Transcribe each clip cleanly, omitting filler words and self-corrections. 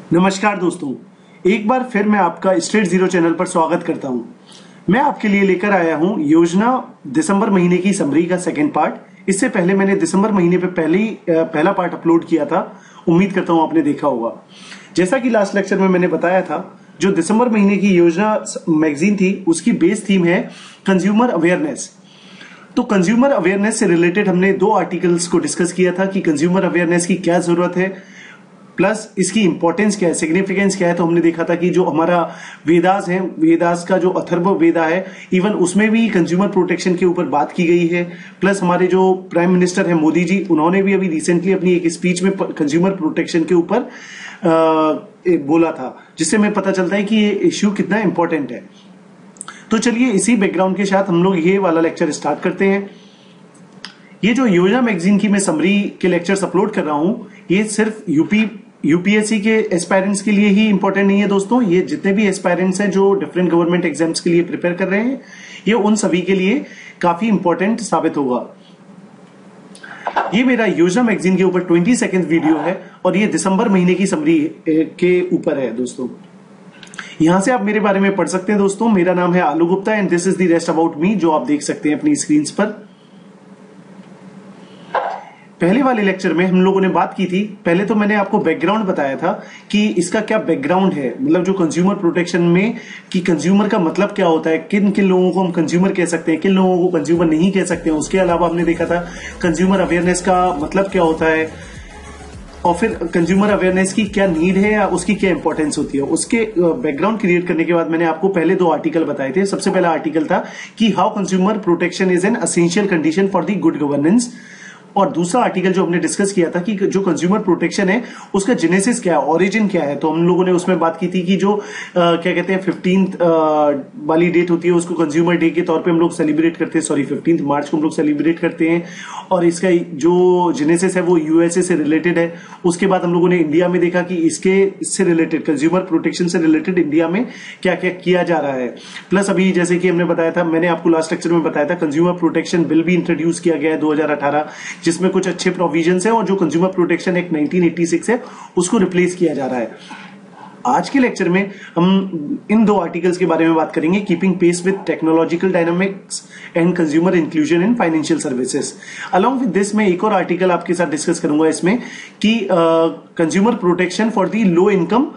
नमस्कार दोस्तों, एक बार फिर मैं आपका स्ट्रेट जीरो चैनल पर स्वागत करता हूं। मैं आपके लिए लेकर आया हूं योजना दिसंबर महीने की समरी का सेकंड पार्ट। इससे पहले मैंने दिसंबर महीने पे पहला पार्ट अपलोड किया था। उम्मीद करता हूं आपने देखा होगा। जैसा कि लास्ट लेक्चर में मैंने बताया था, जो दिसंबर महीने की योजना मैगजीन थी उसकी बेस थीम है कंज्यूमर अवेयरनेस। तो कंज्यूमर अवेयरनेस से रिलेटेड हमने दो आर्टिकल्स को डिस्कस किया था कि कंज्यूमर अवेयरनेस की क्या जरूरत है, प्लस इसकी इंपॉर्टेंस क्या है, सिग्निफिकेंस क्या है। तो हमने देखा था कि जो हमारा वेदास है, वेदास का जो अथर्व वेदा है, इवन उसमें भी कंज्यूमर प्रोटेक्शन के ऊपर बात की गई है। प्लस हमारे जो प्राइम मिनिस्टर है मोदी जी, उन्होंने भी अभी रिसेंटली अपनी एक स्पीच में कंज्यूमर प्रोटेक्शन के ऊपर बोला था, जिससे हमें पता चलता है कि ये इश्यू कितना इंपॉर्टेंट है। तो चलिए इसी बैकग्राउंड के साथ हम लोग ये वाला लेक्चर स्टार्ट करते हैं। ये जो योजना मैगजीन की मैं समरी के लेक्चर्स अपलोड कर रहा हूं, ये सिर्फ यूपीएससी के एस्पायरेंट्स के लिए ही इंपॉर्टेंट नहीं है दोस्तों। ये जितने भी एस्पायरेंट्स हैं जो डिफरेंट गवर्नमेंट एग्जाम्स के लिए प्रिपेयर कर रहे हैं, ये उन सभी के लिए काफी इंपॉर्टेंट साबित होगा। ये मेरा योजना मैगजीन के ऊपर 20 सेकेंड वीडियो है और ये दिसंबर महीने की समरी के ऊपर है दोस्तों। यहां से आप मेरे बारे में पढ़ सकते हैं दोस्तों। मेरा नाम है Aloo Gupta and this is the rest about me, जो आप देख सकते हैं अपनी स्क्रीन पर। पहले वाले लेक्चर में हम लोगों ने बात की थी, पहले तो मैंने आपको बैकग्राउंड बताया था कि इसका क्या बैकग्राउंड है, मतलब जो कंज्यूमर प्रोटेक्शन में कि कंज्यूमर का मतलब क्या होता है, किन किन लोगों को हम कंज्यूमर कह सकते हैं, किन लोगों को कंज्यूमर नहीं कह सकते हैं। उसके अलावा हमने देखा था कंज्यूमर अवेयरनेस का मतलब क्या होता है, और फिर कंज्यूमर अवेयरनेस की क्या नीड है या उसकी क्या इंपॉर्टेंस होती है। उसके बैकग्राउंड क्रिएट करने के बाद मैंने आपको पहले दो आर्टिकल बताए थे। सबसे पहला आर्टिकल था कि how consumer protection is an essential condition for the good governance, और दूसरा आर्टिकल जो हमने डिस्कस किया था कि जो कंज्यूमर प्रोटेक्शन है उसका जेनेसिस क्या है, ओरिजिन क्या है। तो हम लोगों ने उसमें बात की थी कि जो क्या कहते हैं 15th वाली डेट होती है उसको कंज्यूमर डे के तौर पे हम लोग सेलिब्रेट करते हैं। सॉरी, 15 मार्च को हम लोग सेलिब्रेट करते हैं, और इसका जो जेनेसिस है वो यूएसए से रिलेटेड है। उसके बाद हम लोगों ने इंडिया में देखा कि इससे रिलेटेड कंज्यूमर प्रोटेक्शन से रिलेटेड इंडिया में क्या क्या किया जा रहा है। प्लस अभी जैसे कि हमने बताया था, मैंने आपको लास्ट लेक्चर में बताया था, कंज्यूमर प्रोटेक्शन बिल भी इंट्रोड्यूस किया गया है 2018, जिसमें कुछ अच्छे प्रोविजंस हैं, और जो कंज्यूमर प्रोटेक्शन एक्ट 1986 है उसको रिप्लेस किया जा रहा है। आज के लेक्चर में हम इन दो आर्टिकल्स के बारे में बात करेंगे, keeping pace with technological dynamics and consumer inclusion in financial services. Along with this मैं एक और आर्टिकल आपके साथ डिस्कस करूंगा इसमें कि consumer protection for the low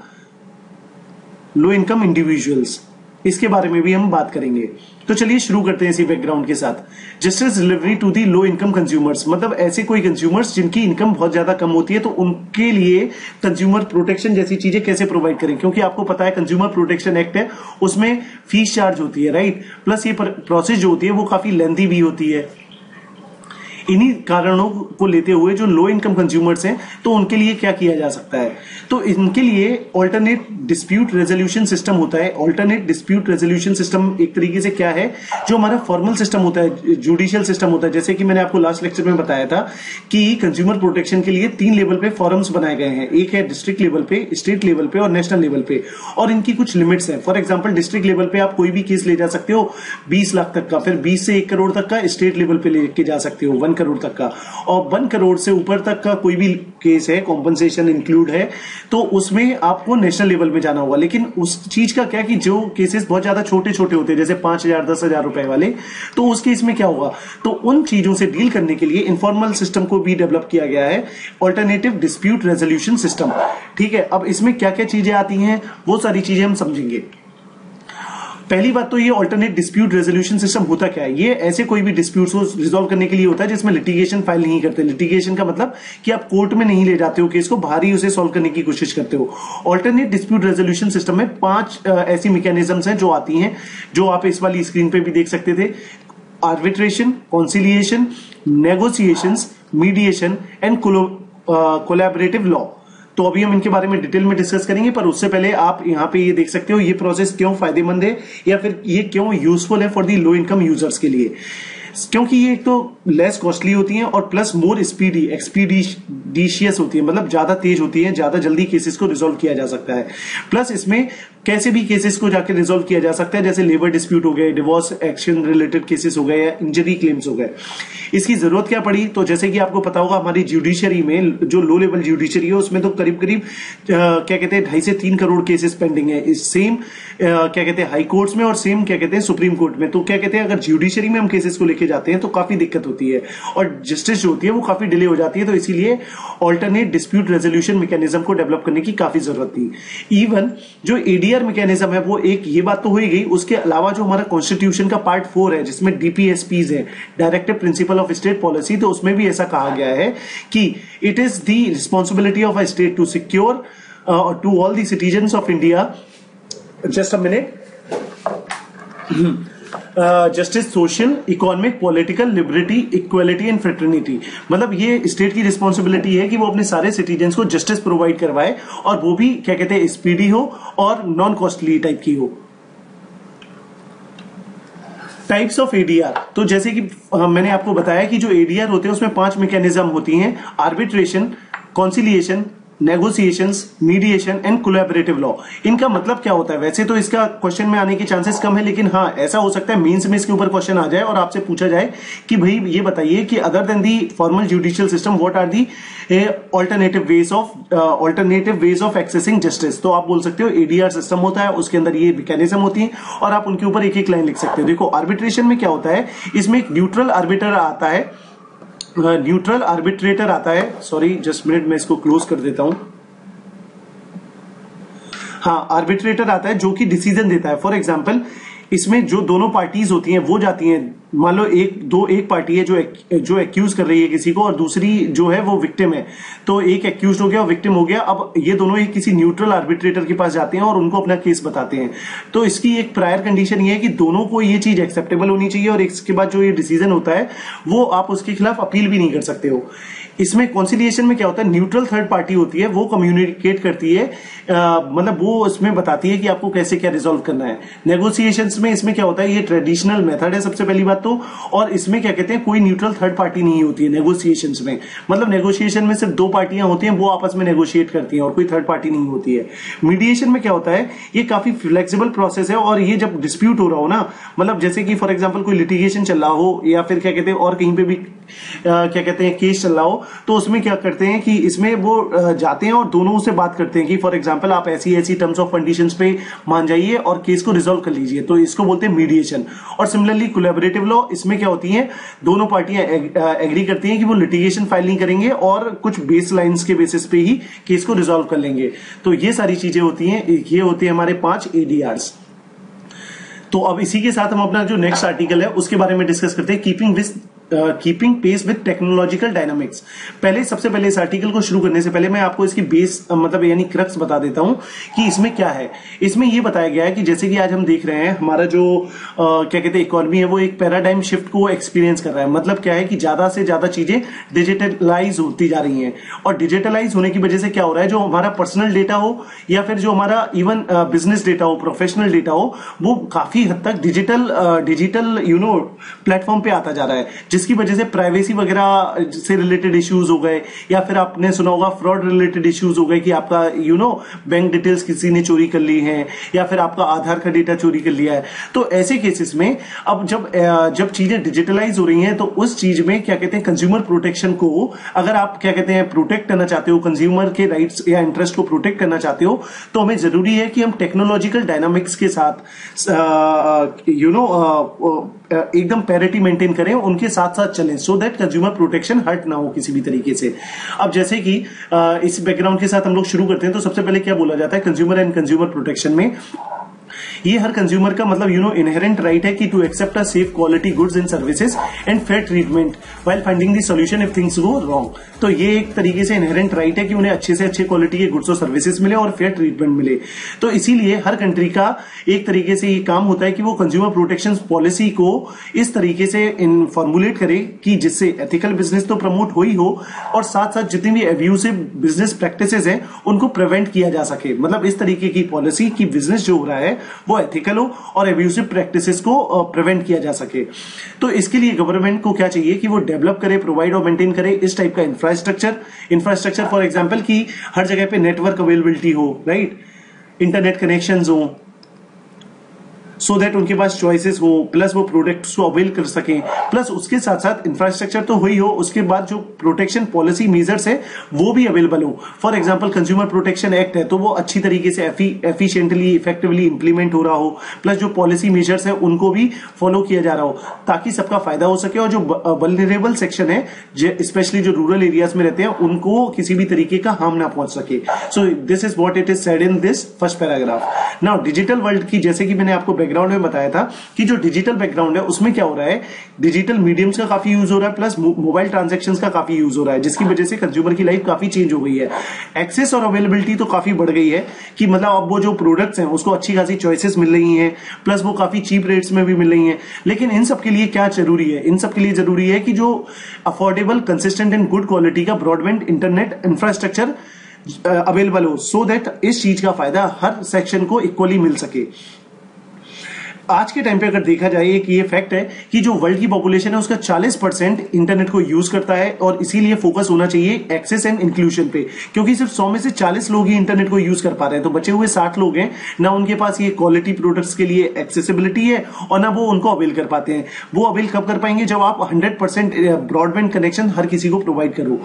income individuals, इसके बारे में भी हम बात करेंगे। तो चलिए शुरू करते हैं इसी बैकग्राउंड के साथ। Justice delivery to the low income consumers, मतलब ऐसे कोई कंज्यूमर्स जिनकी इनकम बहुत ज्यादा कम होती है, तो उनके लिए कंज्यूमर प्रोटेक्शन जैसी चीजें कैसे प्रोवाइड करें। क्योंकि आपको पता है कंज्यूमर प्रोटेक्शन एक्ट है, उसमें फीस चार्ज होती है, राइट। प्लस ये प्रोसेस जो होती है वो काफी लेंथी भी होती है। इन्हीं कारणों को लेते हुए जो लो इनकम कंज्यूमर्स हैं, तो उनके लिए क्या किया जा सकता है। तो इनके लिए ऑल्टरनेट डिस्प्यूट रेजोल्यूशन सिस्टम होता है। ऑल्टरनेट डिस्प्यूट रेजोल्यूशन सिस्टम एक तरीके से क्या है, जो हमारा फॉर्मल सिस्टम होता है, जुडिशियल सिस्टम होता है। जैसे कि मैंने आपको लास्ट लेक्चर में बताया था कि कंज्यूमर प्रोटेक्शन के लिए 3 लेवल पे फॉरम्स बनाए गए हैं। एक है डिस्ट्रिक्ट लेवल पे, स्टेट लेवल पे और नेशनल लेवल पे, और इनकी कुछ लिमिट्स हैं। फॉर एग्जाम्पल डिस्ट्रिक्ट लेवल पे आप कोई भी केस ले जा सकते हो 20 लाख तक का, फिर 20 से 1 करोड़ तक का स्टेट लेवल पे लेके जा सकते हो 1 करोड़ तक का, और 1 करोड़ से ऊपर तक का कोई भी केस है, कॉम्पनसेशन इंक्लूड है, तो उसमें आपको नेशनल लेवल में जाना होगा। लेकिन उस चीज का क्या कि जो केसेस बहुत ज्यादा छोटे छोटे होते हैं, जैसे 5,000 10,000 रुपए वाले, तो उस केस में क्या होगा, तो उन चीजों से डील करने के लिए इनफॉर्मल सिस्टम को भी डेवलप किया गया है, ऑल्टरनेटिव डिस्प्यूट रेजोल्यूशन सिस्टम। ठीक है, अब इसमें क्या क्या चीजें आती हैं वो सारी चीजें हम समझेंगे। पहली बात तो ये ऑल्टरनेट डिस्प्यूट रेजोल्यूशन सिस्टम होता क्या है। ये ऐसे कोई भी डिस्प्यूट्स को रिजॉल्व करने के लिए होता है जिसमें लिटिगेशन फाइल नहीं करते। लिटिगेशन का मतलब कि आप कोर्ट में नहीं ले जाते हो केस को, बाहर ही उसे सॉल्व करने की कोशिश करते हो। ऑल्टरनेट डिस्प्यूट रेजोल्यूशन सिस्टम में 5 ऐसी मैकेनिज्म्स हैं जो आती हैं, जो आप इस वाली स्क्रीन पे भी देख सकते थे। Arbitration, conciliation, negotiations, mediation and collaborative law. तो अभी हम इनके बारे में डिटेल में डिस्कस करेंगे, पर उससे पहले आप यहाँ पे ये देख सकते हो ये प्रोसेस क्यों फायदेमंद है या फिर ये क्यों यूजफुल है for the low income users के लिए। क्योंकि ये एक तो लेस कॉस्टली होती हैं और प्लस मोर एक्सपीडिशियस होती है, मतलब ज्यादा तेज होती है, ज्यादा जल्दी केसेस को रिजोल्व किया जा सकता है। प्लस इसमें कैसे भी केसेस को जाकर रिजोल्व किया जा सकता है, जैसे लेबर डिस्प्यूट हो गए, डिवोर्स एक्शन रिलेटेड केसेस हो गए या इंजरी क्लेम्स हो गए। इसकी जरूरत क्या पड़ी, तो जैसे कि आपको पता होगा हमारी जुडिशरी में जो लो लेवल जुडिशरी है उसमें तो करीब करीब क्या कहते हैं 2.5 से 3 करोड़ केसेस पेंडिंग है। इस सेम क्या कहते हैं हाई कोर्ट्स में और सेम क्या कहते हैं सुप्रीम कोर्ट में। तो क्या कहते हैं अगर जुडिशरी में हम केसेस को लेके जाते हैं तो काफी दिक्कत होती है और जस्टिस जो होती है वो काफी डिले हो जाती है। तो इसीलिए ऑल्टरनेट डिस्प्यूट रेजोल्यूशन मैकेनिज्म को डेवलप करने की काफी जरूरत थी। इवन जो एडीआर मैकेनिज्म है वो एक, ये बात तो हो ही गई, उसके अलावा जो हमारा कॉन्स्टिट्यूशन का पार्ट 4 है जिसमें डीपीएसपीज है, directive principle of state policy, तो उसमें भी ऐसा कहा गया है कि it is the responsibility of a state to secure to all the citizens of India, just a minute, justice, social, economic, political, liberty, equality and fraternity. मतलब ये स्टेट की रिस्पॉन्सिबिलिटी है कि वो अपने सारे सिटीजन्स को जस्टिस प्रोवाइड करवाए और वो भी क्या कहते हैं स्पीडी हो और नॉन कॉस्टली टाइप की हो। टाइप्स ऑफ एडीआर, तो जैसे कि मैंने आपको बताया कि जो एडीआर होते हैं उसमें 5 मैकेनिज्म होती हैं: arbitration, conciliation, negotiations, mediation and collaborative law. इनका मतलब क्या होता है? वैसे तो इसका क्वेश्चन में आने के चांसेस कम है, लेकिन हाँ ऐसा हो सकता है मेंस में इसके ऊपर क्वेश्चन आ जाए और आपसे पूछा जाए कि भाई ये बताइए कि other than the formal judicial system what are the alternative ways of accessing justice. तो आप बोल सकते हो एडीआर सिस्टम होता है, उसके अंदर ये मैकेनिज्म होती है और आप उनके ऊपर एक एक लाइन लिख सकते हो। देखो आर्बिट्रेशन में क्या होता है, इसमें एक न्यूट्रल आर्बिटर आता है, न्यूट्रल आर्बिट्रेटर आता है, सॉरी जस्ट मिनट मैं इसको क्लोज कर देता हूं। हाँ, आर्बिट्रेटर आता है जो कि डिसीजन देता है। फॉर एग्जांपल इसमें जो दोनों पार्टीज होती हैं वो जाती हैं, मान लो एक पार्टी है जो एक्यूज कर रही है किसी को और दूसरी जो है वो विक्टिम है, तो एक एक्यूज हो गया और विक्टिम हो गया। अब ये दोनों ही किसी न्यूट्रल आर्बिट्रेटर के पास जाते हैं और उनको अपना केस बताते हैं। तो इसकी एक प्रायर कंडीशन ये है कि दोनों को ये चीज एक्सेप्टेबल होनी चाहिए और इसके बाद जो ये डिसीजन होता है वो आप उसके खिलाफ अपील भी नहीं कर सकते हो। इसमें कॉन्सिलिएशन में क्या होता है, न्यूट्रल थर्ड पार्टी होती है, वो कम्युनिकेट करती है, मतलब वो इसमें बताती है कि आपको कैसे क्या रिजॉल्व करना है। नेगोशिएशंस में इसमें क्या होता है, ये ट्रेडिशनल मेथड है सबसे पहली बात तो, और इसमें क्या कहते हैं कोई न्यूट्रल थर्ड पार्टी नहीं होती है नेगोशिएशंस में। मतलब नेगोशिएशन में सिर्फ 2 पार्टियां होती हैं, वो आपस में नेगोशिएट करती हैं और कोई थर्ड पार्टी नहीं होती है। मीडिएशन में क्या होता है, ये काफी फ्लेक्सिबल प्रोसेस है और ये जब डिस्प्यूट हो रहा हो ना, मतलब जैसे कि फॉर एग्जाम्पल कोई लिटिगेशन चल रहा हो या फिर क्या कहते हैं और कहीं पे भी क्या कहते हैं केस चल रहा हो, तो उसमें क्या करते हैं कि इसमें वो जाते हैं और दोनों से बात करते हैं कि फॉर एग्जांपल आप ऐसी ऐसी टर्म्स ऑफ कंडीशंस पे मान जाइए और केस को रिजॉल्व कर लीजिए, तो इसको बोलते हैं मीडिएशन। और सिमिलरली कोलैबोरेटिव लॉ, इसमें क्या होती है, दोनों पार्टियां एग्री करती हैं कि वो लिटिगेशन फाइल नहीं करेंगे और कुछ बेस लाइन्स के बेसिस पे ही केस को रिजॉल्व कर लेंगे। तो ये सारी चीजें होती हैं, ये होते हैं हमारे 5 एडीआर्स। तो अब इसी के साथ हम अपना जो नेक्स्ट आर्टिकल है उसके बारे में डिस्कस करते हैं, keeping pace with technological dynamics. सबसे पहले इस आर्टिकल को शुरू करने से पहले मैं आपको इसकी बेस मतलब यानी क्रक्स बता देता हूं कि इसमें क्या है। इसमें यह बताया गया है कि जैसे कि आज हम देख रहे हैं हमारा जो क्या कहते हैं इकोनॉमी है वो एक पैराडाइम शिफ्ट को एक्सपीरियंस कर रहा है। मतलब क्या है कि ज्यादा से ज्यादा चीजें डिजिटलाइज होती जा रही हैं और डिजिटलाइज होने की वजह से क्या हो रहा है, जो हमारा पर्सनल डेटा हो या फिर जो हमारा इवन बिजनेस डेटा हो, प्रोफेशनल डेटा हो, वो काफी हद तक डिजिटल प्लेटफॉर्म पे आता जा रहा है, जिसकी वजह से प्राइवेसी वगैरह से रिलेटेड इश्यूज हो गए या फिर आपने सुना होगा फ्रॉड रिलेटेड इश्यूज हो गए कि आपका बैंक डिटेल्स किसी ने चोरी कर ली है या फिर आपका आधार का डेटा चोरी कर लिया है। तो ऐसे केसेस में अब जब चीजें डिजिटलाइज हो रही हैं तो उस चीज में क्या कहते हैं कंज्यूमर प्रोटेक्शन को अगर आप क्या कहते हैं प्रोटेक्ट करना चाहते हो, कंज्यूमर के राइट्स या इंटरेस्ट को प्रोटेक्ट करना चाहते हो, तो हमें जरूरी है कि हम टेक्नोलॉजिकल डायनामिक्स के साथ एकदम पैरिटी मेंटेन करें, उनके साथ साथ चलें, so that consumer protection hurt ना हो किसी भी तरीके से। अब जैसे कि इस बैकग्राउंड के साथ हम लोग शुरू करते हैं तो सबसे पहले क्या बोला जाता है, कंज्यूमर एंड कंज्यूमर प्रोटेक्शन में ये हर कंज्यूमर का मतलब इनहेरेंट राइट है कि to accept a safe quality goods and services and fair treatment while finding the solution if things go wrong. तो ये एक तरीके से इनहेरेंट राइट है कि उन्हें अच्छे से अच्छे क्वालिटी के गुड्स और सर्विसेज मिले और फेयर ट्रीटमेंट मिले। तो इसीलिए हर कंट्री का एक तरीके से ये काम होता है कि वो कंज्यूमर प्रोटेक्शन पॉलिसी को इस तरीके से फॉर्मुलेट करे कि जिससे एथिकल बिजनेस तो प्रमोट हो ही हो और साथ साथ जितनी भी एब्यूसिव बिजनेस प्रैक्टिसेस हैं उनको प्रिवेंट किया जा सके। मतलब इस तरीके की पॉलिसी की बिजनेस जो हो रहा है वो एथिकल हो और एब्यूसिव प्रैक्टिसेस को प्रिवेंट किया जा सके। तो इसके लिए गवर्नमेंट को क्या चाहिए कि वो डेवलप करे, प्रोवाइड और मेंटेन करे इस टाइप का इंफ्रास्ट्रक्चर फॉर एग्जांपल कि हर जगह पे नेटवर्क अवेलेबिलिटी हो, राइट, इंटरनेट कनेक्शंस हो, सो दैट उनके पास चॉइसेस हो, प्लस वो प्रोडक्ट्स को अवेल कर सकें, प्लस उसके साथ साथ इंफ्रास्ट्रक्चर तो हुई हो, उसके बाद जो प्रोटेक्शन पॉलिसी मेजर्स है वो भी अवेलेबल हो। For example consumer protection act है तो वो अच्छी तरीके से एफिशिएंटली इफेक्टिवली इंप्लीमेंट हो रहा हो, प्लस जो पॉलिसी मेजर्स है उनको भी फॉलो किया जा रहा हो ताकि सबका फायदा हो सके और जो वल्नरेबल सेक्शन है स्पेशली जो रूरल एरियाज में रहते हैं उनको किसी भी तरीके का हार्म ना पहुंच सके। So this is what it is said in this first paragraph. Now digital world की, जैसे कि मैंने आपको बैकग्राउंड में बताया था कि जो डिजिटल बैकग्राउंड है उसमें क्या हो रहा है, डिजिटल मीडियम्स का काफी यूज हो रहा है, प्लस मोबाइल ट्रांजैक्शंस का काफी यूज हो रहा है, जिसकी वजह से कंज्यूमर की लाइफ काफी चेंज हो गई है। एक्सेस और अवेलेबिलिटी तो काफी बढ़ गई है कि मतलब अब वो जो प्रोडक्ट्स हैं उसको अच्छी खासी चॉइसेस मिल रही हैं, प्लस वो काफी चीप रेट्स में भी मिल रही हैं। लेकिन इन सब के लिए क्या जरूरी है, इन सब के लिए जरूरी है कि जो affordable, consistent and good quality का ब्रॉडबैंड इंटरनेट इंफ्रास्ट्रक्चर अवेलेबल हो, सो दैट इस चीज का फायदा हर सेक्शन को इक्वली मिल सके। आज के टाइम पे अगर देखा जाए एक ये फैक्ट है कि जो वर्ल्ड की पॉपुलेशन है उसका 40% इंटरनेट को यूज करता है और इसीलिए फोकस होना चाहिए एक्सेस एंड इंक्लूजन पे, क्योंकि सिर्फ 100 में से 40 लोग ही इंटरनेट को यूज कर पा रहे हैं, तो बचे हुए 60 लोग हैं ना उनके पास ये क्वालिटी प्रोडक्ट्स के लिए एक्सेसिबिलिटी है और ना वो उनको अवेल कर पाते हैं। वो अवेल कब कर पाएंगे, जब आप 100% ब्रॉडबैंड कनेक्शन हर किसी को प्रोवाइड करो।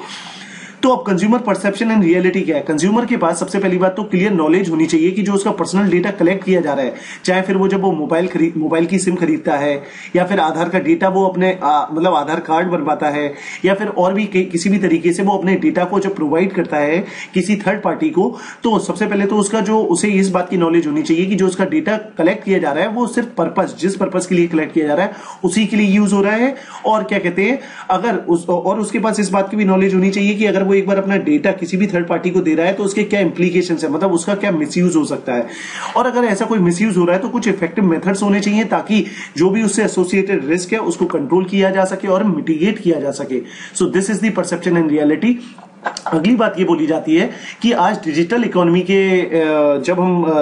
तो अब कंज्यूमर परसेप्शन एंड रियलिटी क्या है, कंज्यूमर के पास सबसे पहली बात तो क्लियर नॉलेज होनी चाहिए कि जो उसका पर्सनल डेटा कलेक्ट किया जा रहा है, चाहे फिर वो जब वो मोबाइल की सिम खरीदता है या फिर आधार का डेटा वो अपने मतलब आधार कार्ड बनवाता है या फिर और भी किसी भी तरीके से वो अपने डेटा को जब प्रोवाइड करता है किसी थर्ड पार्टी को, तो सबसे पहले तो उसका जो उसे इस बात की नॉलेज होनी चाहिए कि जो उसका डेटा कलेक्ट किया जा रहा है वो सिर्फ पर्पस, जिस पर्पस के लिए कलेक्ट किया जा रहा है उसी के लिए यूज हो रहा है। और क्या कहते हैं, अगर और उसके पास इस बात की भी नॉलेज होनी चाहिए कि अगर वो एक बार अपना डेटा किसी भी थर्ड पार्टी को दे रहा है तो उसके क्या इंप्लीकेशंस है, मतलब उसका क्या मिसयूज हो सकता है। और अगर ऐसा कोई मिसयूज हो रहा है तो कुछ इफेक्टिव मेथड्स होने चाहिए ताकि जो भी उससे एसोसिएटेड रिस्क है उसको कंट्रोल किया जा सके और मिटिगेट किया जा सके। So this is the perception and reality. अगली बात ये बोली जाती है कि आज डिजिटल इकोनॉमी के जब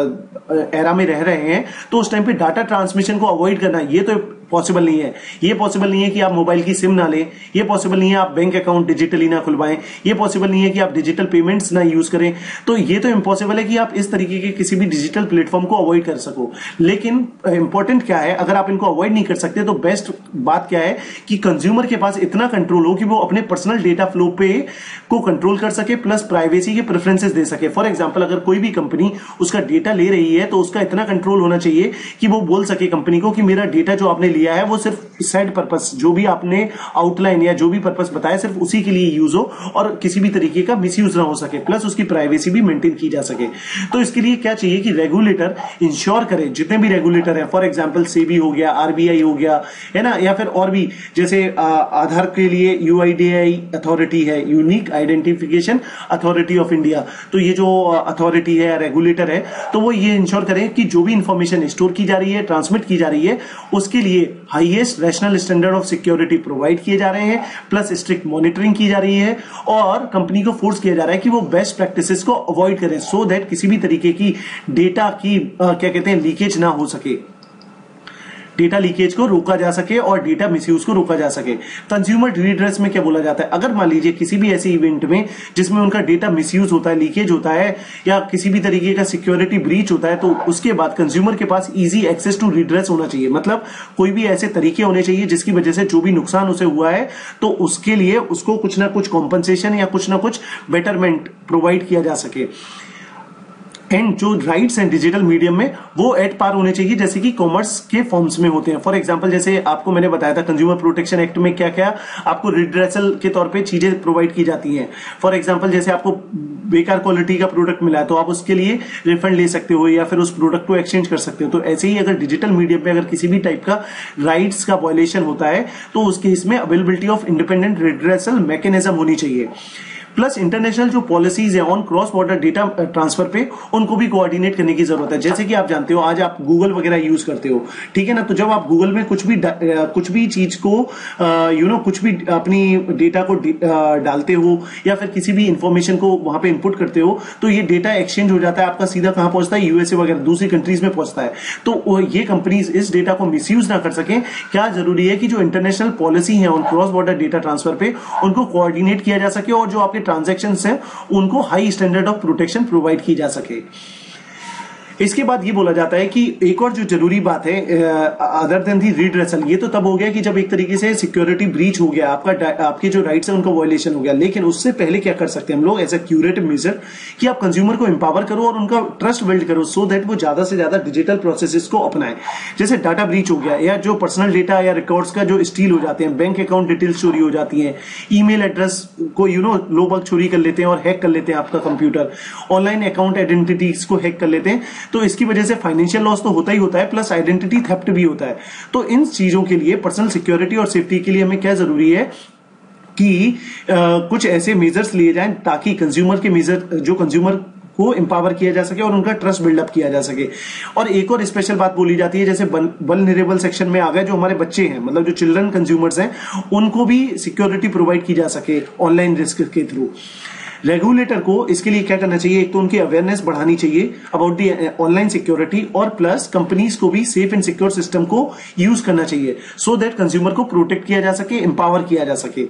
हम एरा में रह रहे हैं तो उस टाइम पे डाटा ट्रांसमिशन को अवॉइड करना ये तो पॉसिबल नहीं है। ये पॉसिबल नहीं है कि आप मोबाइल की सिम ना लें, ये पॉसिबल नहीं है आप बैंक अकाउंट डिजिटली ना खुलवाएं, ये पॉसिबल नहीं है कि आप डिजिटल पेमेंट्स ना यूज करें। तो ये तो इम्पॉसिबल है कि आप इस तरीके के किसी भी डिजिटल प्लेटफॉर्म को अवॉइड कर सको। लेकिन इंपॉर्टेंट क्या है, अगर आप इनको अवॉइड नहीं कर सकते तो बेस्ट बात क्या है कि कंज्यूमर के पास इतना कंट्रोल हो कि वो अपने पर्सनल डेटा फ्लो पे को कंट्रोल कर सके, प्लस प्राइवेसी के प्रेफरेंसेस दे सके। फॉर एग्जांपल अगर कोई भी कंपनी उसका डेटा ले रही है तो उसका इतना कंट्रोल होना चाहिए कि वो बोल सके कंपनी को कि मेरा डेटा जो आपने लिया है वो सिर्फ सेड पर्पस, जो भी आपने आउटलाइन या जो भी पर्पस बताया सिर्फ उसी के लिए यूज हो और किसी भी तरीके का मिसयूज ना हो सके, प्लस उसकी प्राइवेसी भी मेंटेन की जा सके। तो इसके लिए क्या चाहिए कि रेगुलेटर इंश्योर करे, जितने भी रेगुलेटर है, फॉर एग्जांपल सेबी हो गया, आरबीआई हो गया, है ना, या फिर और भी जैसे आधार के लिए यूआईडीआई अथॉरिटी है, unique identification authority of India. तो ये जो अथॉरिटी है, रेगुलेटर है, तो वो ये इंश्योर करे कि जो भी इंफॉर्मेशन स्टोर की जा रही है, ट्रांसमिट की जा रही है, उसके लिए highest rational standard of security provide किए जा रहे हैं, प्लस स्ट्रिक्ट मॉनिटरिंग की जा रही है और कंपनी को फोर्स किया जा रहा है कि वो बेस्ट प्रैक्टिसेस को अवॉइड करें सो दैट किसी भी तरीके की डेटा की क्या कहते हैं लीकेज ना हो सके, डेटा लीकेज को रोका जा सके और डेटा मिसयूज को रोका जा सके। कंज्यूमर रिड्रेस में क्या बोला जाता है, अगर मान लीजिए किसी भी ऐसे इवेंट में जिसमें उनका डेटा मिसयूज होता है, लीकेज होता है या किसी भी तरीके का सिक्योरिटी ब्रीच होता है, तो उसके बाद कंज्यूमर के पास इजी एक्सेस टू रिड्रेस होना चाहिए। मतलब कोई भी ऐसे तरीके होने चाहिए जिसकी वजह से जो भी नुकसान उसे हुआ है तो उसके लिए उसको कुछ ना कुछ कॉम्पनसेशन या कुछ ना कुछ बेटरमेंट प्रोवाइड किया जा सके। एंड जो राइट्स हैं डिजिटल मीडियम में वो एट पार होने चाहिए जैसे कि कॉमर्स के फॉर्म्स में होते हैं। फॉर एग्जांपल जैसे आपको मैंने बताया था कंज्यूमर प्रोटेक्शन एक्ट में क्या क्या आपको रिड्रेसल के तौर पे चीजें प्रोवाइड की जाती हैं। फॉर एग्जांपल जैसे आपको बेकार क्वालिटी का प्रोडक्ट मिला है तो आप उसके लिए रिफंड ले सकते हो या फिर उस प्रोडक्ट को एक्सचेंज कर सकते हो। तो ऐसे ही अगर डिजिटल मीडियम में अगर किसी भी टाइप का राइट्स का वायलेशन होता है तो उस केस में availability of independent redressal mechanism होनी चाहिए। प्लस इंटरनेशनल जो पॉलिसीज है on cross border data transfer पे, उनको भी कोऑर्डिनेट करने की जरूरत है। जैसे कि आप जानते हो आज आप गूगल वगैरह यूज करते हो, ठीक है ना, तो जब आप गूगल में कुछ भी चीज को कुछ भी अपनी डेटा को डालते हो या फिर किसी भी इंफॉर्मेशन को वहां पे इनपुट करते हो, तो ये डेटा एक्सचेंज हो जाता है आपका, सीधा कहां पहुंचता है, यूएसए वगैरह दूसरी कंट्रीज में पहुंचता है। तो ये कंपनीज इस डेटा को मिसयूज ना कर सकें, क्या जरूरी है कि जो इंटरनेशनल पॉलिसी है on cross border data transfer पे, उनको कोऑर्डिनेट किया जा सके और जो आपके ट्रांजैक्शंस हैं उनको high standard of protection provide की जा सके। इसके बाद ये बोला जाता है कि एक और जो जरूरी बात है अदर देन दी रिड्रेसल, ये तो तब हो गया कि जब एक तरीके से सिक्योरिटी ब्रीच हो गया, आपके जो राइट्स है उनका वायलेशन हो गया, लेकिन उससे पहले क्या कर सकते हैं हम लोग एज ए क्यूरेटिव मेजर कि आप कंज्यूमर को एम्पावर करो और उनका ट्रस्ट बिल्ड करो सो दैट वो ज्यादा से ज्यादा डिजिटल प्रोसेसेस को अपनाएं। जैसे डाटा ब्रीच हो गया या जो पर्सनल डेटा या रिकॉर्ड्स का जो स्टील हो जाते हैं, बैंक अकाउंट डिटेल्स चोरी हो जाती है, ईमेल एड्रेस को लोग बाग चोरी कर लेते हैं और हैक कर लेते हैं आपका कंप्यूटर, ऑनलाइन अकाउंट आइडेंटिटीज को हैक कर लेते हैं, तो इसकी वजह से फाइनेंशियल लॉस तो होता ही होता है, प्लस आइडेंटिटी थेफ्ट भी होता है। तो इन चीजों के लिए पर्सनल सिक्योरिटी और सेफ्टी के लिए हमें क्या जरूरी है कि कुछ ऐसे मेजर्स लिए जाएं ताकि कंज्यूमर के मेजर जो कंज्यूमर को एम्पावर किया जा सके और उनका ट्रस्ट बिल्डअप किया जा सके। और एक और स्पेशल बात बोली जाती है, जैसे वल्नरेबल सेक्शन में आ गए जो हमारे बच्चे हैं, मतलब जो चिल्ड्रन कंज्यूमर्स हैं, उनको भी सिक्योरिटी प्रोवाइड की जा सके ऑनलाइन रिस्क के थ्रू। रेगुलेटर को इसके लिए क्या करना चाहिए, एक तो उनकी अवेयरनेस बढ़ानी चाहिए अबाउट दी ऑनलाइन सिक्योरिटी, और प्लस कंपनीज को भी सेफ एंड सिक्योर सिस्टम को यूज करना चाहिए सो दैट कंज्यूमर को प्रोटेक्ट किया जा सके, एम्पावर किया जा सके।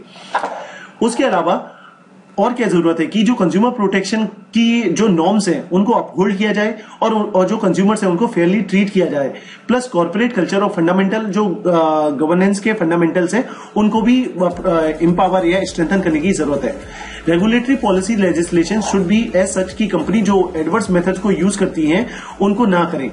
उसके अलावा और क्या जरूरत है कि जो कंज्यूमर प्रोटेक्शन की जो नॉर्म्स हैं उनको अपहोल्ड किया जाए और जो कंज्यूमर्स हैं उनको फेयरली ट्रीट किया जाए, प्लस कॉर्पोरेट कल्चर और फंडामेंटल जो गवर्नेंस के फंडामेंटल्स हैं उनको भी एम्पावर या स्ट्रेंथन करने की जरूरत है। Regulatory policy legislation should be as such की कंपनी जो एडवर्स मेथड्स को यूज करती हैं उनको ना करें।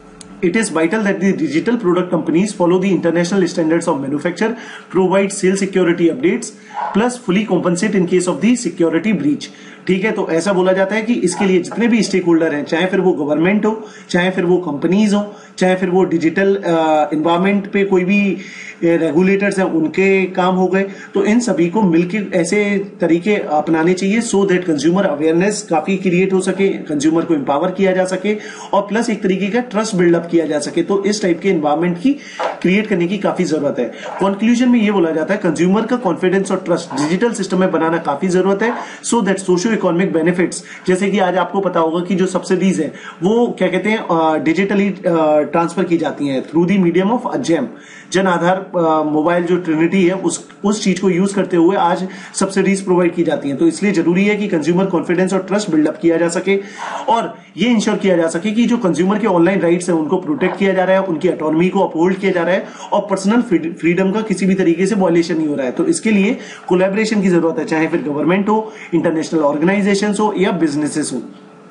It is vital that the digital product companies follow the international standards of manufacture, provide sales security updates, plus fully compensate in case of the security breach. ठीक है, तो ऐसा बोला जाता है कि इसके लिए जितने भी स्टेक होल्डर हैं, चाहे फिर वो गवर्नमेंट हो, चाहे फिर वो कंपनीज हो, चाहे फिर वो डिजिटल एनवायरमेंट पे कोई भी रेगुलेटर्स हैं उनके काम हो गए, तो इन सभी को मिलकर ऐसे तरीके अपनाने चाहिए सो दैट कंज्यूमर अवेयरनेस काफी क्रिएट हो सके, कंज्यूमर को एम्पावर किया जा सके और प्लस एक तरीके का ट्रस्ट बिल्डअप किया जा सके। तो इस टाइप के एनवायरमेंट की क्रिएट करने की काफी जरूरत है। कंक्लूजन में ये बोला जाता है कंज्यूमर का कॉन्फिडेंस और ट्रस्ट डिजिटल सिस्टम में बनाना काफी जरूरत है so that socio economic benefits, जैसे कि आज आपको पता होगा कि जो सब्सिडीज है वो क्या कहते हैं डिजिटली ट्रांसफर की जाती हैं through the medium of JAM, Jan Aadhaar mobile जो ट्रिनिटी है उस चीज को यूज करते हुए आज सब्सिडीज प्रोवाइड की जाती हैं। तो इसलिए जरूरी है कि कंज्यूमर कॉन्फिडेंस और ट्रस्ट बिल्डअप किया जा सके और ये इंश्योर किया जा सके कि जो कंज्यूमर के ऑनलाइन राइट्स हैं उनको प्रोटेक्ट किया जा रहा है, उनकी ऑटोनॉमी को अपहोल्ड किया जा रहा है और पर्सनल फ्रीडम का किसी भी तरीके से वायलेशन नहीं हो रहा है। तो इसके लिए कोलैबोरेशन की जरूरत है, चाहे फिर गवर्नमेंट हो, इंटरनेशनल ऑर्गेनाइजेशंस हो या बिजनेसेस हो।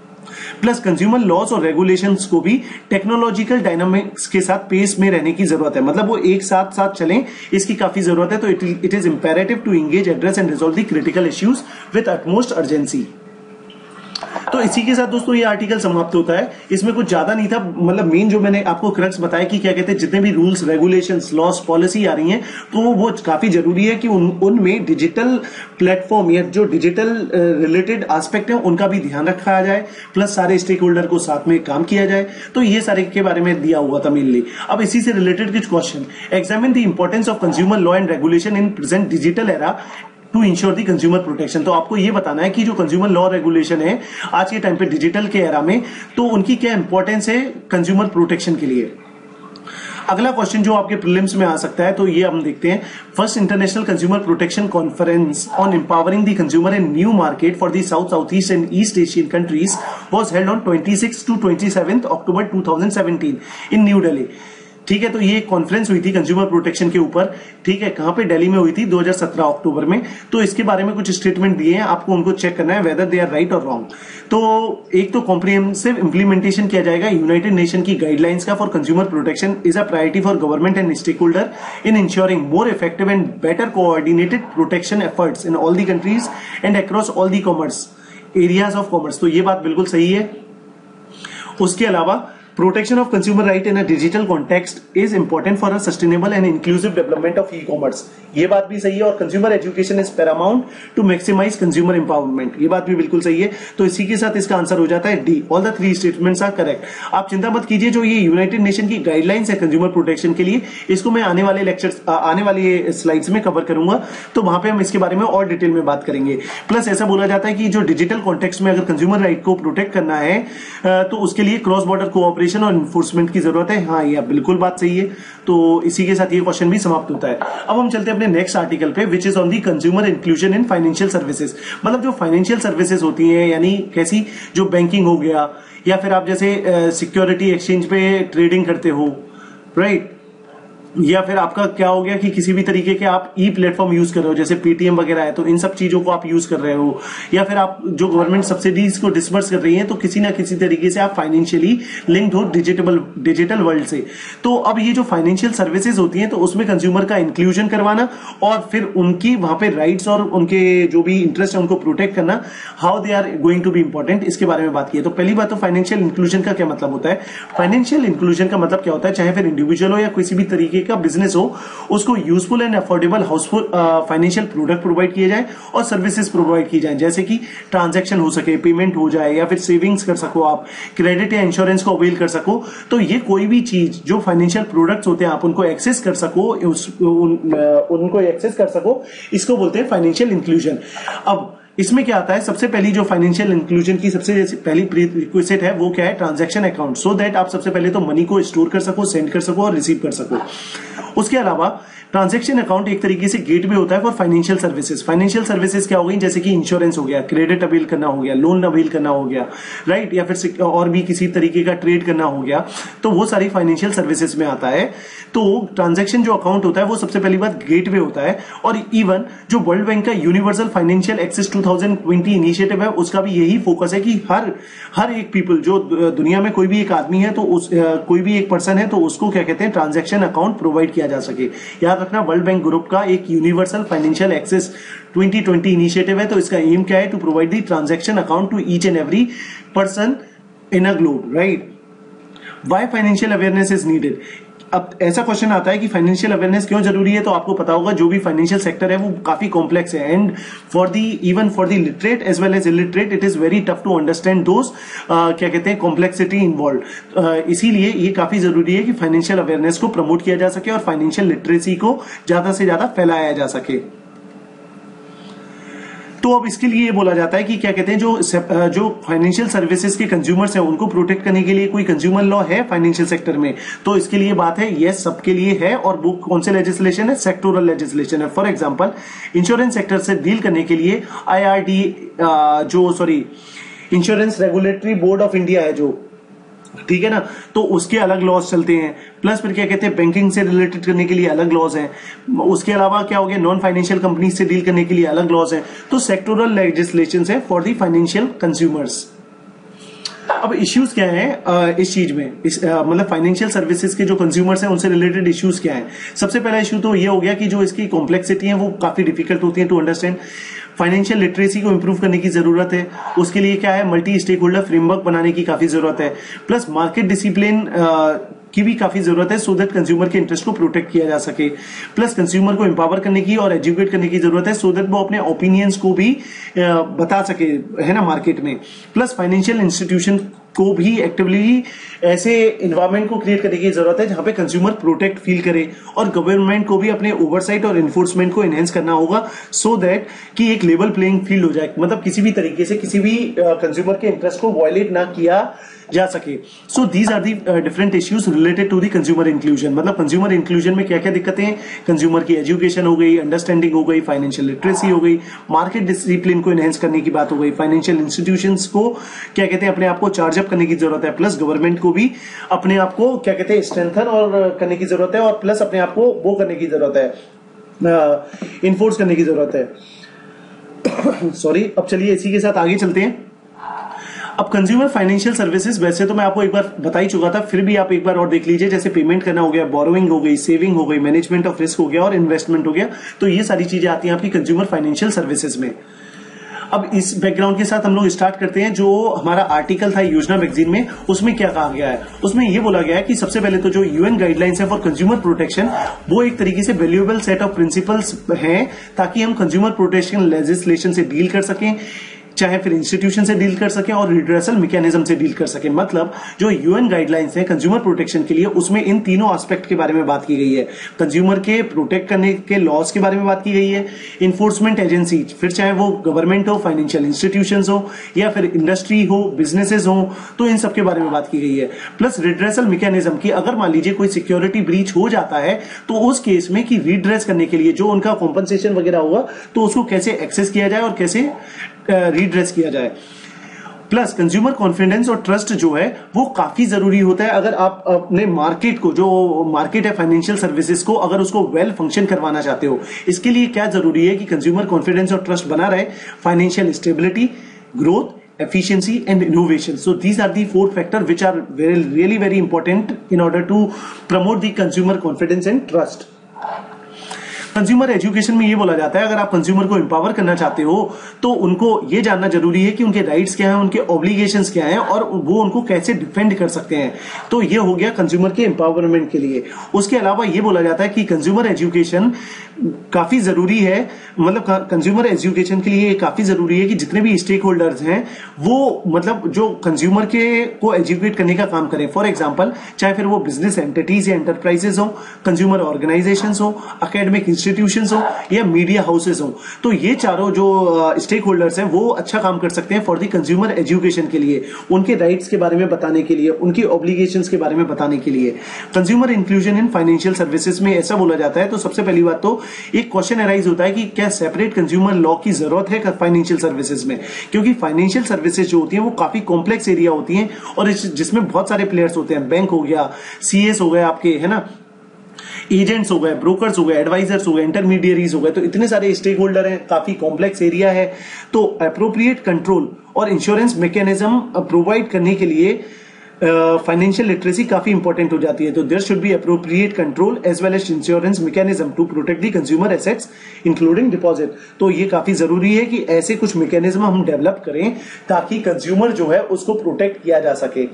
प्लस कंज्यूमर लॉस और रेगुलेशंस को भी टेक्नोलॉजिकल डायनामिक्स के साथ पेस में रहने की जरूरत है, मतलब वो एक साथ साथ चलें, इसकी काफी जरूरत है। तो it is imperative to engage, address and resolve the critical issues with utmost urgency. तो इसी के साथ दोस्तों ये आर्टिकल समाप्त होता है। इसमें कुछ ज्यादा नहीं था, मतलब मेन जो मैंने आपको क्रक्स बताया कि क्या कहते हैं जितने भी रूल्स, रेगुलेशंस, लॉस, पॉलिसी आ रही हैं तो वो काफी जरूरी है कि उनमें डिजिटल प्लेटफॉर्म या जो डिजिटल रिलेटेड एस्पेक्ट है उनका भी ध्यान रखा जाए, प्लस सारे स्टेक होल्डर को साथ में काम किया जाए। तो ये सारे के बारे में दिया हुआ था मेनली। अब इसी से रिलेटेड कुछ question, examine the importance of consumer law and regulation in present digital era to ensure the consumer protection. तो आपको ये बताना है कि जो कंज्यूमर लॉ रेगुलेशन है आज के टाइम पे डिजिटल के एरा में, तो उनकी क्या इंपॉर्टेंस है कंज्यूमर प्रोटेक्शन के लिए। अगला क्वेश्चन जो आपके प्रीलिम्स में आ सकता है तो ये हम देखते हैं, first international consumer protection conference on empowering the consumer in new market for the south, south east and east Asian countries was held on 26 to 27 October 2017 in New Delhi. ठीक है, तो ये कॉन्फ्रेंस हुई थी कंज्यूमर प्रोटेक्शन के ऊपर। ठीक है, कहां पे? दिल्ली में हुई थी 2017 अक्टूबर में। तो इसके बारे में कुछ स्टेटमेंट दिए हैं, आपको उनको चेक करना है वेदर दे आर राइट और रॉन्ग। तो एक तो कॉम्प्रिहेंसिव इंप्लीमेंटेशन किया जाएगा यूनाइटेड नेशन की गाइडलाइंस का for consumer protection is a priority for government and stakeholder in ensuring more effective and better coordinated protection efforts in all the countries and across all the commerce areas of commerce. तो ये बात बिल्कुल सही है। उसके अलावा protection of consumer right in a digital context is important for a sustainable and inclusive development of e commerce. ये बात भी सही है। और consumer education is paramount to maximise consumer empowerment, ये बात भी बिल्कुल सही है। तो इसी के साथ इसका आंसर हो जाता है D, all the three statements are correct. आप चिंता मत कीजिए, जो ये यूनाइटेड नेशन की गाइडलाइंस है कंज्यूमर प्रोटेक्शन के लिए, इसको मैं आने वाले लेक्चर्स, आने वाली स्लाइड्स में कवर करूंगा, तो वहां पे हम इसके बारे में और डिटेल में बात करेंगे। प्लस ऐसा बोला जाता है कि जो डिजिटल कॉन्टेक्स्ट में अगर कंज्यूमर राइट को प्रोटेक्ट करना है तो उसके लिए क्रॉस बॉर्डर कोऑपरेशन और इन्फोर्समेंट की जरूरत है। हाँ, ये बिल्कुल बात सही है। तो इसी के साथ ये क्वेश्चन भी समाप्त होता है। अब हम चलते हैं अपने नेक्स्ट आर्टिकल पे, which is on the consumer inclusion in financial services. मतलब जो फाइनेंशियल सर्विसेज होती है, यानी कैसी, जो बैंकिंग हो गया, या फिर आप जैसे सिक्योरिटी एक्सचेंज पे ट्रेडिंग करते हो, राइट, या फिर आपका क्या हो गया कि किसी भी तरीके के आप ई प्लेटफॉर्म यूज कर रहे हो, जैसे पेटीएम वगैरह है, तो इन सब चीजों को आप यूज कर रहे हो, या फिर आप जो गवर्नमेंट सब्सिडीज को डिसबर्स कर रही है, तो किसी ना किसी तरीके से आप फाइनेंशियली लिंक्ड हो डिजिटल वर्ल्ड से। तो अब ये जो फाइनेंशियल सर्विसेज होती हैं, तो उसमें कंज्यूमर का इंक्लूजन करवाना और फिर उनकी वहां पे राइट्स और उनके जो भी इंटरेस्ट है उनको प्रोटेक्ट करना, how they are going to be important, इसके बारे में बात की है। तो पहली बात तो फाइनेंशियल इंक्लूजन का क्या मतलब होता है। फाइनेंशियल इंक्लूजन का मतलब क्या होता है, चाहे फिर इंडिविजुअल हो या किसी भी तरीके का बिजनेस हो, उसको useful and affordable houseful financial product provide किए जाए और सर्विसेज प्रोवाइड की जाए, जैसे कि ट्रांजैक्शन हो सके, पेमेंट हो जाए, या फिर सेविंग्स कर सको, आप क्रेडिट या इंश्योरेंस को अवेल कर सको। तो ये कोई भी चीज जो फाइनेंशियल प्रोडक्ट्स होते हैं, आप उनको एक्सेस कर सको, उनको एक्सेस कर सको, इसको बोलते हैं फाइनेंशियल इंक्लूजन। अब इसमें क्या आता है, सबसे पहली जो फाइनेंशियल इंक्लूजन की सबसे पहली प्रीरिक्विजिट है वो क्या है, ट्रांजैक्शन अकाउंट, सो दैट आप सबसे पहले तो मनी को स्टोर कर सको, सेंड कर सको और रिसीव कर सको। उसके अलावा ट्रांजैक्शन अकाउंट एक तरीके से गेटवे होता है for financial services. Financial services क्या हो गई, जैसे कि इंश्योरेंस हो गया, क्रेडिट अवेल करना हो गया, लोन अवेल करना हो गया, राइट, या फिर और भी किसी तरीके का ट्रेड करना हो गया, तो वो सारी फाइनेंशियल सर्विसेज में आता है। तो ट्रांजैक्शन जो अकाउंट होता है वो सबसे पहली बात गेटवे होता है। और इवन जो वर्ल्ड बैंक का यूनिवर्सल फाइनेंशियल एक्सेस 2020 इनिशिएटिव है, उसका भी यही फोकस है कि हर एक पीपल, जो दुनिया में कोई भी एक आदमी है, तो कोई भी एक पर्सन है, तो उसको क्या कहते हैं, ट्रांजैक्शन अकाउंट प्रोवाइड किया जा सके। याद रखना, वर्ल्ड बैंक ग्रुप का एक यूनिवर्सल फाइनेंशियल एक्सेस 2020 इनिशिएटिव है, तो इसका एम क्या है, to provide the transaction account to each and every person in a globe, right. Why financial awareness is needed. अब ऐसा क्वेश्चन आता है कि फाइनेंशियल अवेयरनेस क्यों जरूरी है, तो आपको पता होगा जो भी फाइनेंशियल सेक्टर है वो काफी कॉम्प्लेक्स है, and even for the literate as well as illiterate it is very tough to understand those क्या कहते हैं कॉम्प्लेक्सिटी इन्वॉल्व। इसीलिए ये काफी जरूरी है कि फाइनेंशियल अवेयरनेस को प्रमोट किया जा सके और फाइनेंशियल लिटरेसी को ज्यादा से ज्यादा फैलाया जा सके। तो अब इसके लिए ये बोला जाता है कि क्या कहते हैं, जो फाइनेंशियल सर्विसेज के कंज्यूमर्स हैं उनको प्रोटेक्ट करने के लिए कोई कंज्यूमर लॉ है फाइनेंशियल सेक्टर में, तो इसके लिए बात है यस, सबके लिए है। और वो कौन से लेजिस्लेशन है, सेक्टोरल लेजिस्लेशन है। फॉर एग्जांपल, इंश्योरेंस सेक्टर से डील करने के लिए insurance regulatory board of India है जो, ठीक है ना, तो उसके अलग लॉज चलते हैं। प्लस फिर क्या कहते हैं, बैंकिंग से रिलेटेड करने के लिए अलग लॉज हैं। उसके अलावा क्या हो गया, नॉन फाइनेंशियल कंपनी से डील करने के लिए अलग लॉज हैं। तो सेक्टोरल लेजिस्लेशंस है फॉर द फाइनेंशियल कंज्यूमर्स। अब इश्यूज क्या है इस चीज में, मतलब फाइनेंशियल सर्विसेज के जो कंज्यूमर्स हैं उनसे रिलेटेड इश्यूज क्या है। सबसे पहला इश्यू तो ये हो गया कि जो इसकी कॉम्प्लेक्सिटी है वो काफी डिफिकल्ट होती है टू अंडरस्टैंड। फाइनेंशियल लिटरेसी को इंप्रूव करने की जरूरत है, उसके लिए क्या है, मल्टी स्टेक होल्डर फ्रेमवर्क बनाने की काफी जरूरत है। प्लस मार्केट डिसिप्लिन की भी काफी जरूरत है, सो दैट कंज्यूमर के इंटरेस्ट को प्रोटेक्ट किया जा सके। प्लस कंज्यूमर को एम्पावर करने की और एजुकेट करने की जरूरत है, सो दैट वो अपने ओपिनियंस को भी बता सके, है ना, मार्केट में। प्लस फाइनेंशियल इंस्टीट्यूशन को भी एक्टिवली ऐसे इन्वायरमेंट को क्रिएट करने की जरूरत है जहां पे कंज्यूमर प्रोटेक्ट फील करे, और गवर्नमेंट को भी अपने ओवरसाइट और इन्फोर्समेंट को एनहेंस करना होगा, सो दैट कि एक लेवल प्लेइंग फील्ड हो जाए, मतलब किसी भी तरीके से किसी भी कंज्यूमर के इंटरेस्ट को वायलेट ना किया जा सके। So these are the different issues related to the consumer inclusion. मतलब कंज्यूमर इंक्लूजन में क्या क्या दिक्कतें हैं, कंज्यूमर की एजुकेशन हो गई, अंडरस्टैंडिंग हो गई, फाइनेंशियल लिटरेसी हो गई, मार्केट डिसिप्लिन को एनहेंस करने की बात हो गई, फाइनेंशियल इंस्टीट्यूशंस को क्या कहते हैं अपने आप को चार्ज अप करने की जरूरत है, प्लस गवर्नमेंट को भी अपने आप को क्या कहते हैं स्ट्रेंथन और करने की जरूरत है, और प्लस अपने आप को वो करने की जरूरत है, इन्फोर्स करने की जरूरत है। सॉरी। अब चलिए इसी के साथ आगे चलते हैं। अब कंज्यूमर फाइनेंशियल सर्विसेज वैसे तो मैं आपको एक बार बता ही चुका था, फिर भी आप एक बार और देख लीजिए, जैसे पेमेंट करना हो गया, बोरोइंग हो गई, सेविंग हो गई, मैनेजमेंट ऑफ रिस्क हो गया और इन्वेस्टमेंट हो गया, तो ये सारी चीजें आती हैं आपकी कंज्यूमर फाइनेंशियल सर्विसेज में। अब इस बैकग्राउंड के साथ हम लोग स्टार्ट करते हैं। जो हमारा आर्टिकल था योजना मैगजीन में, उसमें क्या कहा गया है? उसमें ये बोला गया है कि सबसे पहले तो जो यूएन गाइडलाइंस है फॉर कंज्यूमर प्रोटेक्शन, वो एक तरीके से वैल्यूएबल सेट ऑफ प्रिंसिपल्स हैं ताकि हम कंज्यूमर प्रोटेक्शन लेजिस्लेशन से डील कर सकें, चाहे फिर इंस्टीट्यूशन से डील कर सके और रिड्रेसल मैकेनिज्म से डील कर सके। मतलब जो यूएन गाइडलाइंस है कंज्यूमर प्रोटेक्शन के लिए, उसमें इन तीनों एस्पेक्ट के बारे में बात की गई है। कंज्यूमर के प्रोटेक्ट करने के लॉज के बारे में बात की गई है, इन्फोर्समेंट एजेंसी, फिर चाहे वो गवर्नमेंट हो, फाइनेंशियल इंस्टीट्यूशंस हो, या फिर इंडस्ट्री हो, बिजनेसेस हो, तो इन सब के बारे में बात की गई है। प्लस रिड्रेसल मैकेनिज्म की अगर मान लीजिए कोई सिक्योरिटी ब्रीच हो जाता है तो उस केस में कि रिड्रेस करने के लिए जो उनका कॉम्पनसेशन वगैरह होगा तो उसको कैसे एक्सेस किया जाए और कैसे रिड्रेस किया जाए। प्लस कंज्यूमर कॉन्फिडेंस और ट्रस्ट जो है वो काफी जरूरी होता है। अगर आप अपने मार्केट को, जो मार्केट है फाइनेंशियल सर्विसेज को, अगर उसको वेल फंक्शन करवाना चाहते हो, इसके लिए क्या जरूरी है कि कंज्यूमर कॉन्फिडेंस और ट्रस्ट बना रहे, financial stability, growth, efficiency and innovation. So these are the four factors which are really very important in order to promote the consumer confidence and trust. Consumer education में ये बोला जाता है अगर आप कंज्यूमर को एम्पावर करना चाहते हो तो उनको ये जानना जरूरी है कि उनके राइट्स क्या हैं, उनके ऑब्लिगेशंस क्या हैं और वो उनको कैसे डिफेंड कर सकते हैं। तो ये हो गया कंज्यूमर के एम्पावरमेंट के लिए। उसके अलावा ये बोला जाता है कि कंज्यूमर एजुकेशन काफी जरूरी है, मतलब कंज्यूमर एजुकेशन के लिए काफी जरूरी है कि जितने भी स्टेक होल्डर्स हैं वो मतलब जो कंज्यूमर के को एजुकेट करने का काम करें। फॉर एग्जांपल चाहे फिर वो बिजनेस एंटिटीज या एंटरप्राइजेस हो, कंज्यूमर ऑर्गेनाइजेशंस हो, एकेडमिक इंस्टीट्यूशंस हो या मीडिया हाउसेस हो, तो ये चारों जो स्टेक होल्डर्स हैं वो अच्छा काम कर सकते हैं फॉर द कंज्यूमर एजुकेशन के लिए, उनके राइट्स के बारे में बताने के लिए, उनकी ऑब्लिगेशंस के बारे में बताने के लिए। Consumer inclusion in financial services में ऐसा बोला जाता है तो सबसे पहली बात तो एक क्वेश्चन अराइज होता है कि क्या सेपरेट कंज्यूमर लॉ की जरूरत है फाइनेंशियल सर्विसेज में, क्योंकि फाइनेंशियल सर्विसेज जो होती है वो काफी कॉम्प्लेक्स एरिया होती है और जिसमें बहुत सारे प्लेयर्स होते हैं। बैंक हो गया, सीएस हो गए आपके, है ना, एजेंट्स हो गए, ब्रोकर्स हो गए, एडवाइजर्स हो गए, इंटरमीडियरीज हो गए, तो इतने सारे स्टेक होल्डर हैं, काफी कॉम्प्लेक्स एरिया है। तो अप्रोप्रिएट कंट्रोल और इंश्योरेंस मैकेनिज्म प्रोवाइड करने के लिए फाइनेंशियल लिटरेसी काफी इंपॉर्टेंट हो जाती है। तो there should be appropriate control as well as insurance mechanism to protect the consumer assets including deposit. तो ये काफी जरूरी है कि ऐसे कुछ मैकेनिज्म हम डेवलप करें ताकि कंज्यूमर जो है उसको प्रोटेक्ट किया जा सके।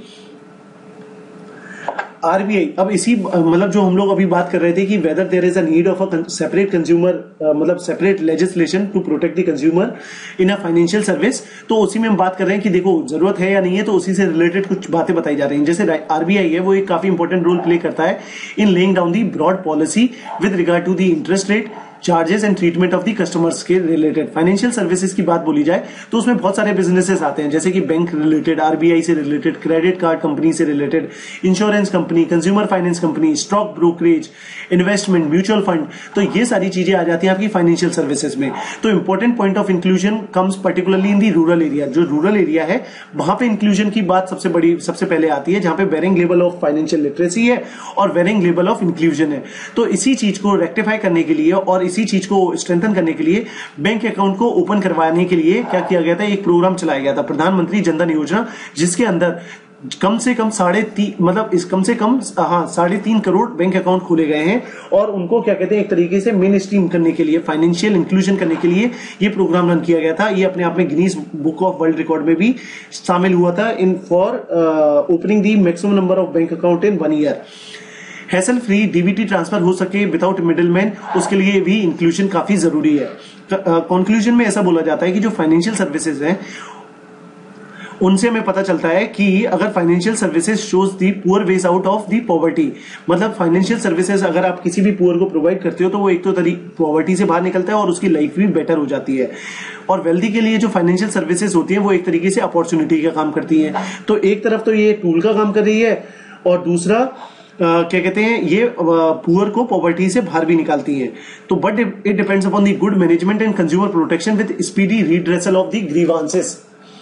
आरबीआई, अब इसी मतलब जो हम लोग अभी बात कर रहे थे कि whether there is a need of a separate consumer मतलब separate legislation to protect the consumer in a financial service, तो उसी में हम बात कर रहे हैं कि देखो जरूरत है या नहीं है, तो उसी से रिलेटेड कुछ बातें बताई जा रही हैं। जैसे आरबीआई है वो एक काफी इंपॉर्टेंट रोल प्ले करता है in laying down the broad policy with regard to the interest rate, charges and treatment of the customers के रिलेटेड। फाइनेंशियल सर्विसेज की बात बोली जाए तो उसमें बहुत सारे बिजनेसेस आते हैं, जैसे कि बैंक रिलेटेड, आरबीआई से रिलेटेड, क्रेडिट कार्ड कंपनी से related, insurance company, consumer finance company, stock brokerage, investment, mutual fund, तो ये सारी चीजें आ जाती हैं आपकी फाइनेंशियल सर्विसेज में। तो important point of inclusion comes particularly in the rural area. जो रूरल एरिया है वहां पे इंक्लूजन की बात सबसे पहले आती है, जहां पे varying level of financial literacy है और वेरिंग लेवल ऑफ इंक्लूजन है। तो इसी चीज को रेक्टिफाई करने के लिए और इसी चीज को स्ट्रेंथन करने के लिए बैंक अकाउंट को ओपन करवाने के लिए क्या किया गया था, एक प्रोग्राम चलाया गया था, प्रधानमंत्री जनधन योजना, जिसके अंदर कम से कम 3.5 करोड़ बैंक अकाउंट खोले गए हैं और उनको क्या कहते हैं एक तरीके से मेन स्ट्रीम करने के लिए, फाइनेंशियल इंक्लूजन करने के लिए ये प्रोग्राम रन किया गया था। ये अपने आप में Guinness book of world record में भी शामिल हुआ था in for opening the maximum number of bank account in 1 year. Hassle free DBT transfer हो सके विदाउट मिडिलमैन, उसके लिए भी इंक्लूजन काफी जरूरी है। कंक्लूजन में ऐसा बोला जाता है कि जो फाइनेंशियल सर्विसेज हैं उनसे हमें पता चलता है कि अगर financial services shows the poor ways out of the poverty, मतलब फाइनेंशियल सर्विसेज अगर आप किसी भी पुअर को प्रोवाइड करते हो तो वो एक तो पॉवर्टी से बाहर निकलता है और उसकी लाइफ भी बेटर हो जाती है। और वेल्दी के लिए जो फाइनेंशियल सर्विसेज होती है वो एक तरीके से अपॉर्चुनिटी का काम करती है। तो एक तरफ तो ये टूल का काम कर रही है और दूसरा क्या कहते हैं ये पुअर को पॉवर्टी से बाहर भी निकालती हैं। तो but it depends upon the good management and consumer protection with speedy redressal of the grievances.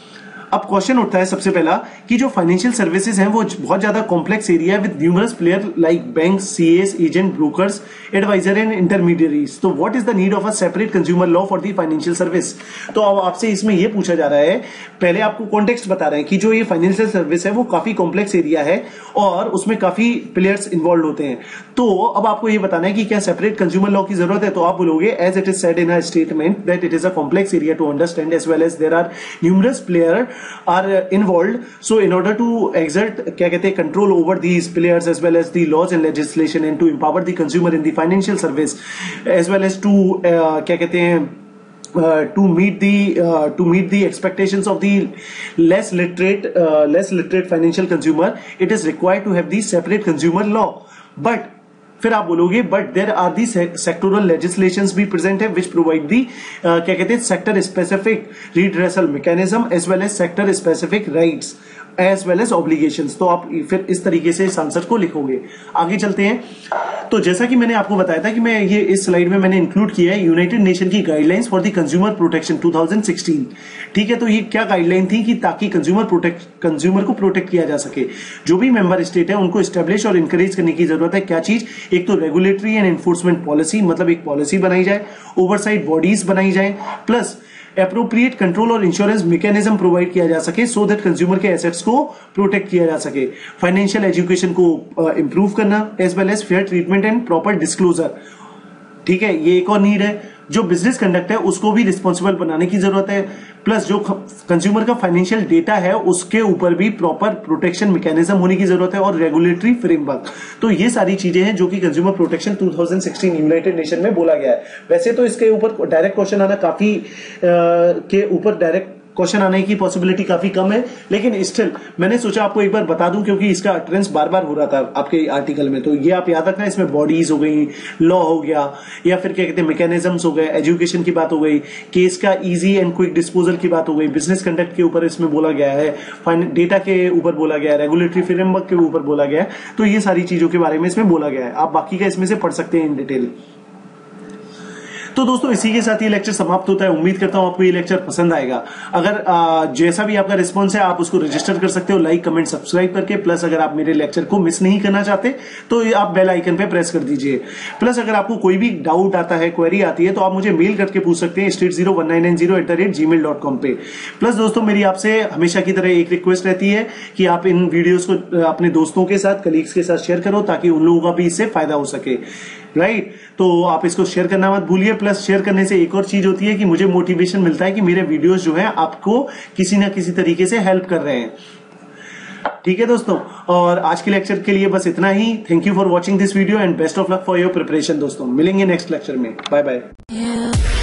अब क्वेश्चन उठता है सबसे पहला कि जो फाइनेंशियल सर्विसेज हैं वो बहुत ज्यादा कॉम्प्लेक्स एरिया है with numerous player like bank, CS, agent, brokers, adviser and intermediaries. तो what is the need of a separate consumer law for the financial service. तो अब आपसे इसमें यह पूछा जा रहा है, पहले आपको कॉन्टेक्स्ट बता रहे हैं कि जो ये फाइनेंशियल सर्विस है वो काफी कॉम्प्लेक्स एरिया है और उसमें काफी प्लेयर्स इन्वॉल्व होते हैं। तो अब आपको ये बताना है कि क्या सेपरेट कंज्यूमर लॉ की जरूरत है। तो आप बोलोगे as it is said in a statement that it is a complex area to understand as well as there are numerous player are involve, so in order to exert क्या कहते हैं control over these players as well as the laws and legislation and to empower the consumer in the financial service as well as to क्या कहते हैं to meet the expectations of the less literate financial consumer, it is required to have the separate consumer law. But फिर आप बोलोगे but there are the sectoral legislations भी present है which provide the क्या कहते हैं sector specific redressal mechanism as well as sector specific rights as well as obligations. तो आप फिर इस तरीके से इस आंसर को लिखोगे। आगे चलते हैं। तो जैसा कि मैंने आपको बताया था कि मैं ये इस स्लाइड में मैंने इंक्लूड किया है यूनाइटेड नेशन की guidelines for the consumer protection 2016। ठीक है, तो ये क्या गाइडलाइन थी कि ताकि कंज्यूमर को प्रोटेक्ट किया जा सके। जो भी मेंबर स्टेट है उनको स्टैब्लिश और इंकरेज करने की जरूरत है। क्या चीज, एक तो रेगुलेटरी एंड एनफोर्समेंट पॉलिसी, मतलब एक पॉलिसी बनाई जाए, ओवरसाइट बॉडीज बनाई जाए, प्लस एप्रोप्रिएट कंट्रोल और इंश्योरेंस मैकेनिज्म प्रोवाइड किया जा सके सो दैट कंज्यूमर के एसेट्स को प्रोटेक्ट किया जा सके। फाइनेंशियल एजुकेशन को इंप्रूव करना as well as fair treatment and proper disclosure. ठीक है, ये एक और नीड है। जो बिजनेस कंडक्ट है उसको भी रिस्पॉन्सिबल बनाने की जरूरत है, प्लस जो कंज्यूमर का फाइनेंशियल डेटा है उसके ऊपर भी प्रॉपर प्रोटेक्शन मैकेनिज्म होने की जरूरत है और रेगुलेटरी फ्रेमवर्क। तो ये सारी चीजें हैं जो कि कंज्यूमर प्रोटेक्शन 2016 यूनाइटेड नेशन में बोला गया है। वैसे तो इसके ऊपर डायरेक्ट क्वेश्चन आना काफी के ऊपर डायरेक्ट क्वेश्चन आने की पॉसिबिलिटी काफी कम है, लेकिन स्टिल मैंने सोचा आपको एक बार बता दूं क्योंकि इसका अटरेंस बार बार हो रहा था आपके आर्टिकल में। तो ये आप याद रखना, इसमें बॉडीज हो गई, लॉ हो गया, या फिर क्या कहते हैं मैकेनिज्म्स हो गए, एजुकेशन की बात हो गई, केस का इजी एंड क्विक डिस्पोजल की बात हो गई, बिजनेस कंडक्ट के ऊपर इसमें बोला गया है, डेटा के ऊपर बोला गया है, रेगुलेटरी फ्रेमवर्क के ऊपर बोला गया है। तो ये सारी चीजों के बारे में इसमें बोला गया है। आप बाकी का इसमें से पढ़ सकते हैं इन डिटेल। तो दोस्तों इसी के साथ ये लेक्चर समाप्त होता है। उम्मीद करता हूं आपको ये लेक्चर पसंद आएगा। अगर जैसा भी आपका रिस्पॉन्स है आप उसको रजिस्टर कर सकते हो लाइक, कमेंट, सब्सक्राइब करके। प्लस अगर आप मेरे लेक्चर को मिस नहीं करना चाहते तो आप बेल आइकन पे प्रेस कर दीजिए। प्लस अगर आपको कोई भी डाउट आता है, क्वेरी आती है, तो आप मुझे मेल करके पूछ सकते हैं street01990@gmail.com पे। प्लस दोस्तों मेरी आपसे हमेशा की तरह एक रिक्वेस्ट रहती है कि आप इन वीडियोस को अपने दोस्तों के साथ, कलीग्स के साथ शेयर करो ताकि उन लोगों का भी इससे फायदा हो सके। राइट, तो आप इसको शेयर करना मत भूलिए। प्लस शेयर करने से एक और चीज होती है कि मुझे मोटिवेशन मिलता है कि मेरे वीडियोस जो हैं आपको किसी ना किसी तरीके से हेल्प कर रहे हैं। ठीक है दोस्तों, और आज के लेक्चर के लिए बस इतना ही। Thank you for watching this video and best of luck for your preparation. दोस्तों मिलेंगे नेक्स्ट लेक्चर में। Bye bye.